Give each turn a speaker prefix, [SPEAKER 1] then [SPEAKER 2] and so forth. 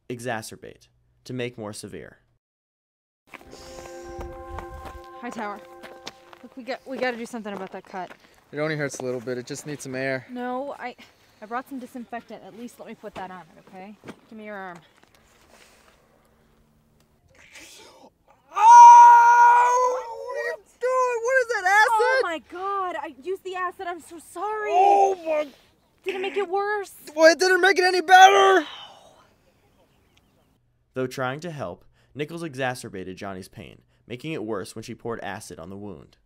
[SPEAKER 1] Exacerbate, to make more severe.
[SPEAKER 2] Hi, Tower. Look, we got to do something about that cut.
[SPEAKER 3] It only hurts a little bit. It just needs some air.
[SPEAKER 2] No, I brought some disinfectant. At least let me put that on it, okay? Give me your arm.
[SPEAKER 3] Oh! What are you doing? What is that, acid?
[SPEAKER 2] Oh my God! I used the acid. I'm so sorry.
[SPEAKER 3] Oh my!
[SPEAKER 2] Did it make it worse?
[SPEAKER 3] Well, it didn't make it any better.
[SPEAKER 1] Though trying to help, Nichols exacerbated Johnny's pain, making it worse when she poured acid on the wound.